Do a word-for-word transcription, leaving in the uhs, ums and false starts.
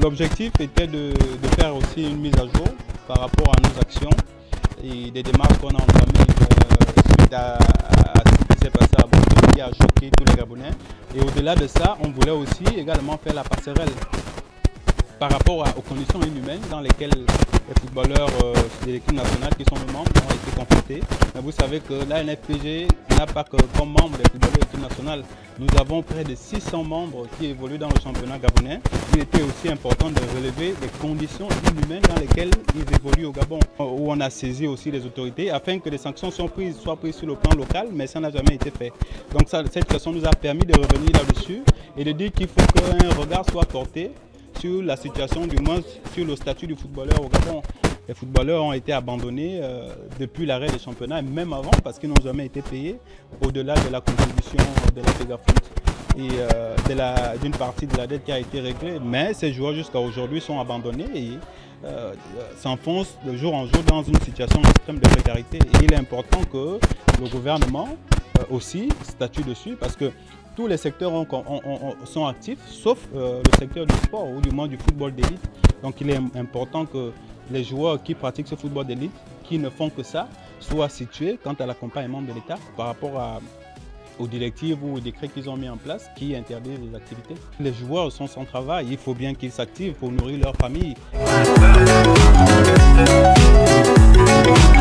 L'objectif était de, de faire aussi une mise à jour par rapport à nos actions et des démarches qu'on a entamées euh, suite à, à ce qui s'est passé à Bordeaux, qui a choqué tous les Gabonais. Et au-delà de ça, on voulait aussi également faire la passerelle par rapport à, aux conditions inhumaines dans lesquelles les footballeurs euh, de l'équipe nationale qui sont nos membres ont été confrontés. Mais vous savez que la N F P G n'a pas que comme membres des footballeurs de l'équipe nationale. Nous avons près de six cents membres qui évoluent dans le championnat gabonais. Il était aussi important de relever les conditions inhumaines dans lesquelles ils évoluent au Gabon, où on a saisi aussi les autorités afin que des sanctions soient prises, soient prises sur le plan local, mais ça n'a jamais été fait. Donc ça, cette façon nous a permis de revenir là-dessus et de dire qu'il faut qu'un regard soit porté sur la situation, du moins sur le statut du footballeur au Gabon. Les footballeurs ont été abandonnés euh, depuis l'arrêt des championnats, et même avant, parce qu'ils n'ont jamais été payés, au-delà de la contribution de la FEGAFOOT et euh, d'une partie de la dette qui a été réglée. Mais ces joueurs jusqu'à aujourd'hui sont abandonnés et euh, s'enfoncent de jour en jour dans une situation extrême de précarité. Et il est important que le gouvernement euh, aussi statue dessus, parce que tous les secteurs ont, ont, ont, sont actifs, sauf euh, le secteur du sport, ou du moins du football d'élite. Donc il est important que les joueurs qui pratiquent ce football d'élite, qui ne font que ça, soient situés quant à l'accompagnement de l'État par rapport à, aux directives ou aux décrets qu'ils ont mis en place qui interdisent les activités. Les joueurs sont sans travail, il faut bien qu'ils s'activent pour nourrir leur famille.